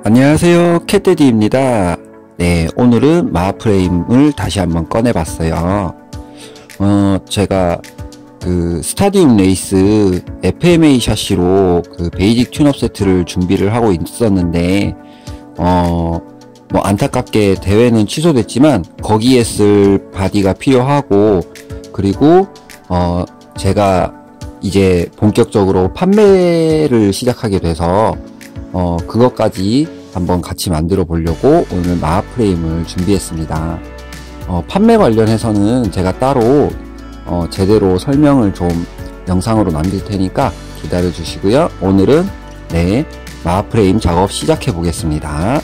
안녕하세요, 캣데디입니다. 네, 오늘은 마하프레임을 다시 한번 꺼내봤어요. 제가 그 스타디움 레이스 FMA 샤시로 그 베이직 튠업 세트를 준비를 하고 있었는데 뭐 안타깝게 대회는 취소됐지만 거기에 쓸 바디가 필요하고, 그리고 제가 이제 본격적으로 판매를 시작하게 돼서 그것까지 한번 같이 만들어 보려고 오늘 마하프레임을 준비했습니다. 판매 관련해서는 제가 따로 제대로 설명을 좀 영상으로 남길 테니까 기다려 주시고요. 오늘은 마하프레임 작업 시작해 보겠습니다.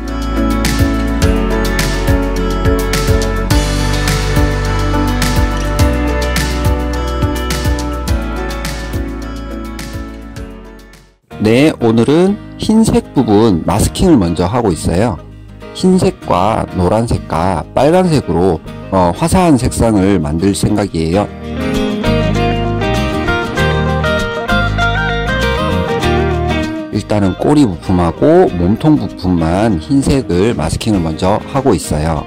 오늘은 흰색 부분 마스킹을 먼저 하고 있어요. 흰색과 노란색과 빨간색으로 화사한 색상을 만들 생각이에요. 일단은 꼬리 부품하고 몸통 부품만 흰색을 마스킹을 먼저 하고 있어요.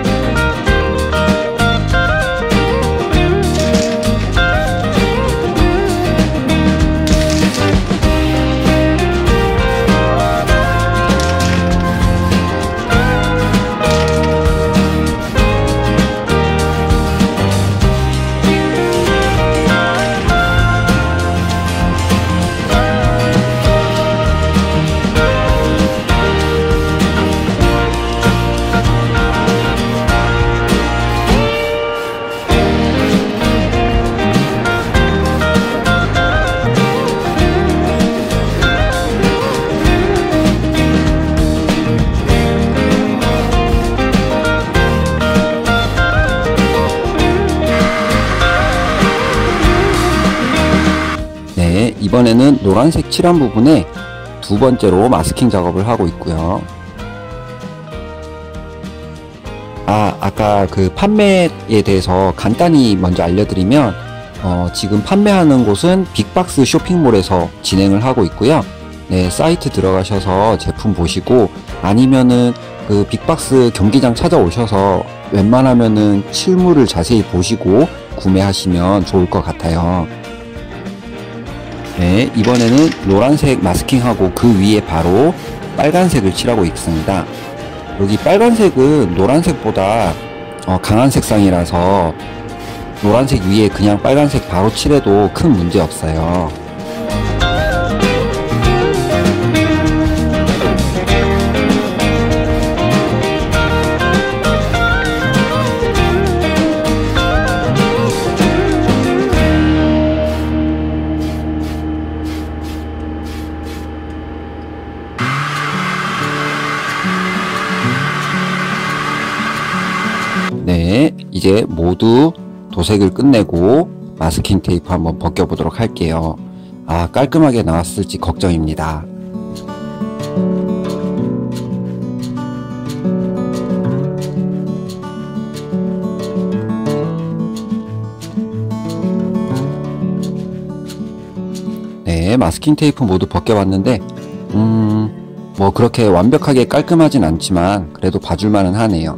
이번에는 노란색 칠한 부분에 두 번째로 마스킹 작업을 하고 있고요. 아까 그 판매에 대해서 간단히 먼저 알려드리면, 지금 판매하는 곳은 빅박스 쇼핑몰에서 진행을 하고 있고요. 사이트 들어가셔서 제품 보시고, 아니면은 그 빅박스 경기장 찾아오셔서 웬만하면은 실물을 자세히 보시고 구매하시면 좋을 것 같아요. 이번에는 노란색 마스킹하고 그 위에 바로 빨간색을 칠하고 있습니다. 여기 빨간색은 노란색보다 강한 색상이라서 노란색 위에 그냥 빨간색 바로 칠해도 큰 문제 없어요. 이제 모두 도색을 끝내고 마스킹 테이프 한번 벗겨보도록 할게요. 깔끔하게 나왔을지 걱정입니다. 마스킹 테이프 모두 벗겨봤는데 뭐 그렇게 완벽하게 깔끔하진 않지만 그래도 봐줄만은 하네요.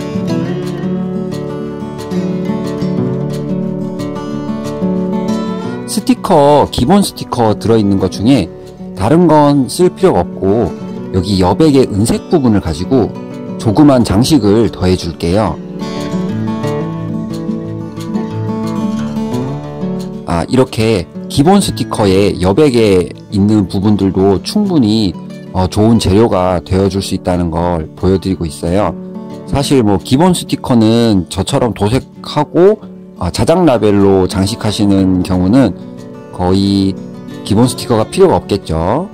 스티커, 기본 스티커 들어있는 것 중에 다른 건 쓸 필요가 없고, 여기 여백의 은색 부분을 가지고 조그만 장식을 더해 줄게요. 이렇게 기본 스티커에 여백에 있는 부분들도 충분히 좋은 재료가 되어줄 수 있다는 걸 보여드리고 있어요. 사실 뭐 기본 스티커는 저처럼 도색하고 자작 라벨로 장식하시는 경우는 거의 기본 스티커가 필요가 없겠죠.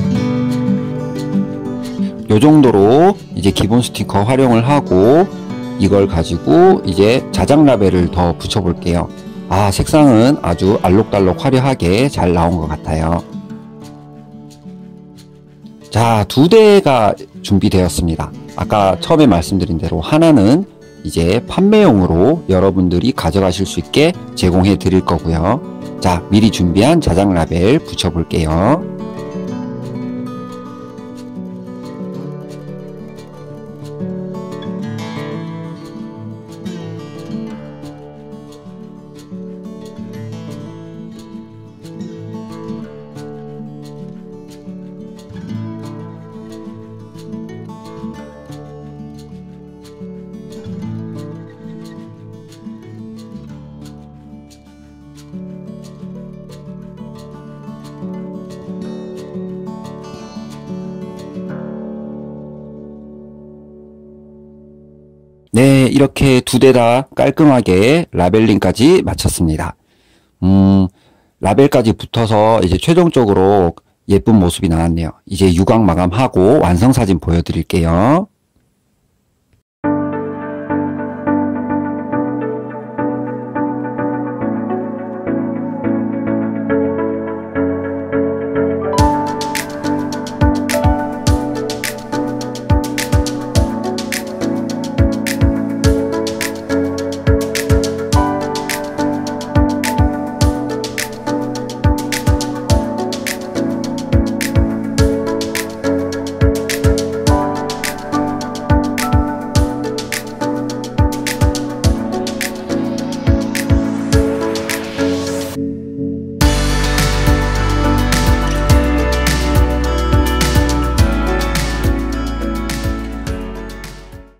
요 정도로 이제 기본 스티커 활용을 하고, 이걸 가지고 이제 자작 라벨을 더 붙여 볼게요. 아, 색상은 아주 알록달록 화려하게 잘 나온 것 같아요. 자, 2대가 준비되었습니다. 아까 처음에 말씀드린 대로 하나는 이제 판매용으로 여러분들이 가져가실 수 있게 제공해 드릴 거고요. 자, 미리 준비한 자작 라벨 붙여 볼게요. 네, 이렇게 2대 다 깔끔하게 라벨링까지 마쳤습니다. 라벨까지 붙어서 이제 최종적으로 예쁜 모습이 나왔네요. 이제 유광 마감하고 완성 사진 보여드릴게요.